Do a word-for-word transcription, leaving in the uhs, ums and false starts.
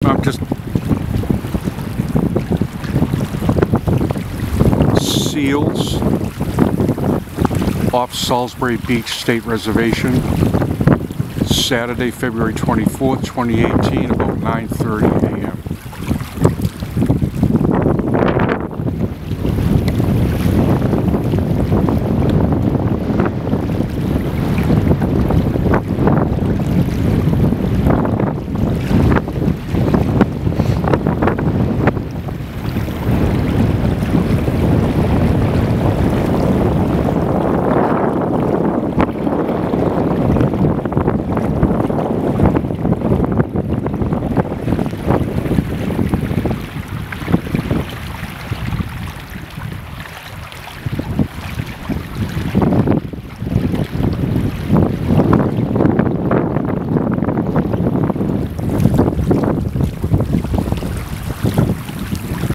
I'm just seals off Salisbury Beach State Reservation, Saturday, February twenty-fourth, twenty eighteen, about nine thirty a m